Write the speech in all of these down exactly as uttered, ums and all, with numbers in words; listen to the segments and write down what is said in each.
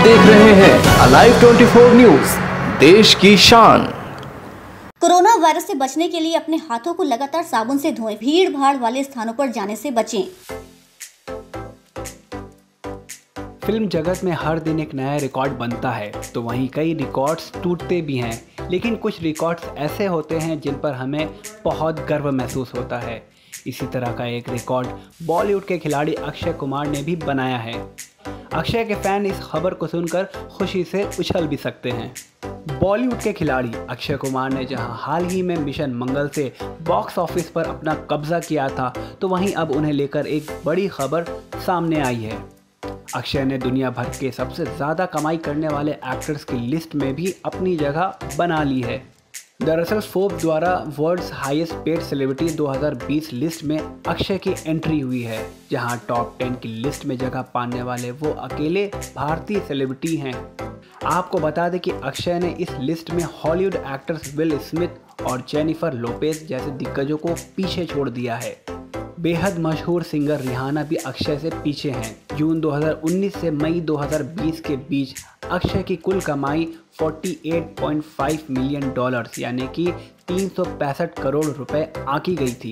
देख रहे हैं अलाइव चौबीस न्यूज, देश की शान। कोरोना वायरस से बचने के लिए अपने हाथों को लगातार साबुन से धोएं। भीड़ भाड़ वाले स्थानों पर जाने से बचें। फिल्म जगत में हर दिन एक नया रिकॉर्ड बनता है, तो वहीं कई रिकॉर्ड्स टूटते भी हैं, लेकिन कुछ रिकॉर्ड्स ऐसे होते हैं जिन पर हमें बहुत गर्व महसूस होता है। इसी तरह का एक रिकॉर्ड बॉलीवुड के खिलाड़ी अक्षय कुमार ने भी बनाया है। अक्षय के फैन इस खबर को सुनकर खुशी से उछल भी सकते हैं। बॉलीवुड के खिलाड़ी अक्षय कुमार ने जहां हाल ही में मिशन मंगल से बॉक्स ऑफिस पर अपना कब्जा किया था, तो वहीं अब उन्हें लेकर एक बड़ी खबर सामने आई है। अक्षय ने दुनिया भर के सबसे ज़्यादा कमाई करने वाले एक्टर्स की लिस्ट में भी अपनी जगह बना ली है। दरअसल फोर्ब्स द्वारा वर्ल्ड्स हाईएस्ट पेड सेलिब्रिटी दो हज़ार बीस लिस्ट में अक्षय की एंट्री हुई है, जहां टॉप टेन की लिस्ट में जगह पाने वाले वो अकेले भारतीय सेलिब्रिटी हैं। आपको बता दें कि अक्षय ने इस लिस्ट में हॉलीवुड एक्टर्स विल स्मिथ और जेनिफर लोपेज जैसे दिग्गजों को पीछे छोड़ दिया है। बेहद मशहूर सिंगर रिहाना भी अक्षय से पीछे हैं। जून दो हज़ार उन्नीस से मई दो हज़ार बीस के बीच अक्षय की कुल कमाई अड़तालीस पॉइंट पाँच मिलियन डॉलर्स यानी कि तीन सौ पैंसठ करोड़ रुपए आंकी गई थी।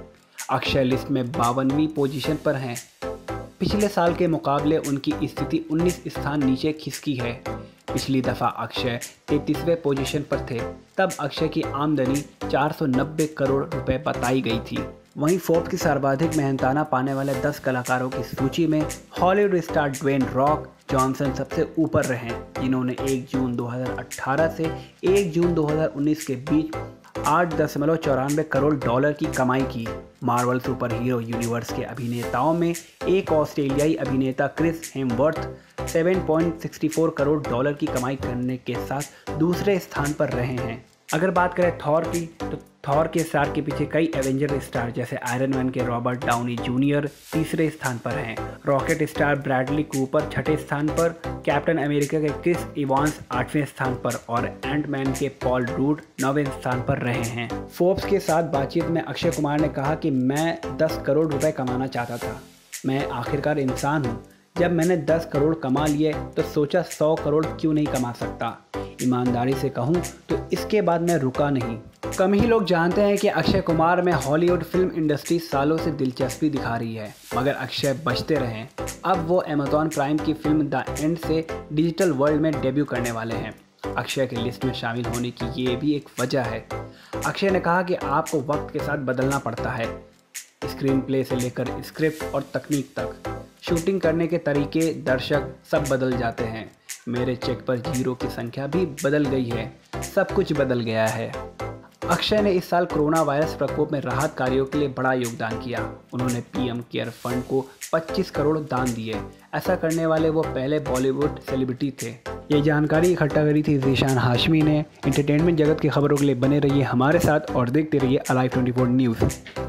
अक्षय लिस्ट में बावनवीं पोजीशन पर हैं। पिछले साल के मुकाबले उनकी स्थिति उन्नीस स्थान नीचे खिसकी है। पिछली दफ़ा अक्षय तैंतीसवें पोजीशन पर थे, तब अक्षय की आमदनी चार सौ नब्बे करोड़ रुपए बताई गई थी। वहीं फोर्ब्स की सर्वाधिक मेहनताना पाने वाले दस कलाकारों की सूची में Hollywood star Dwayne Rock Johnson सबसे ऊपर रहे, जिन्होंने एक जून दो हज़ार अठारह से एक जून दो हज़ार उन्नीस के बीच आठ दशमलव चौरानवे करोड़ डॉलर की कमाई की। मार्वल सुपर हीरो यूनिवर्स के अभिनेताओं में एक ऑस्ट्रेलियाई अभिनेता क्रिस हेम्सवर्थ सात पॉइंट छह चार करोड़ डॉलर की कमाई करने के साथ दूसरे स्थान पर रहे हैं। अगर बात करें थॉर की, तो थॉर के स्टार के पीछे कई एवेंजर स्टार जैसे आयरन मैन के रॉबर्ट डाउनी जूनियर तीसरे स्थान पर हैं। रॉकेट स्टार ब्रैडली कूपर छठे स्थान पर, कैप्टन अमेरिका के क्रिस इवांस आठवें स्थान पर और एंट मैन के पॉल रूड नौवें स्थान पर रहे हैं। फोर्ब्स के साथ बातचीत में अक्षय कुमार ने कहा कि मैं दस करोड़ रुपए कमाना चाहता था। मैं आखिरकार इंसान हूँ। जब मैंने दस करोड़ कमा लिए तो सोचा सौ करोड़ क्यों नहीं कमा सकता। ईमानदारी से कहूँ तो इसके बाद मैं रुका नहीं। कम ही लोग जानते हैं कि अक्षय कुमार में हॉलीवुड फिल्म इंडस्ट्री सालों से दिलचस्पी दिखा रही है, मगर अक्षय बचते रहे। अब वो अमेज़न प्राइम की फिल्म द एंड से डिजिटल वर्ल्ड में डेब्यू करने वाले हैं। अक्षय की लिस्ट में शामिल होने की ये भी एक वजह है। अक्षय ने कहा कि आपको वक्त के साथ बदलना पड़ता है। स्क्रीन प्ले से लेकर स्क्रिप्ट और तकनीक तक, शूटिंग करने के तरीके, दर्शक सब बदल जाते हैं। मेरे चेक पर जीरो की संख्या भी बदल गई है। सब कुछ बदल गया है। अक्षय ने इस साल कोरोना वायरस प्रकोप में राहत कार्यों के लिए बड़ा योगदान किया। उन्होंने पीएम केयर फंड को पच्चीस करोड़ दान दिए। ऐसा करने वाले वो पहले बॉलीवुड सेलिब्रिटी थे। ये जानकारी इकट्ठा करी थी ज़ीशान हाशमी ने। एंटरटेनमेंट जगत की खबरों के लिए बने रहिए हमारे साथ और देखते रहिए अलाइव चौबीस न्यूज़।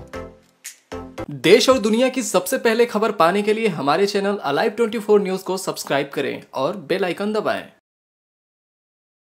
देश और दुनिया की सबसे पहले खबर पाने के लिए हमारे चैनल अलाइव चौबीस न्यूज को सब्सक्राइब करें और बेल आइकन दबाएं।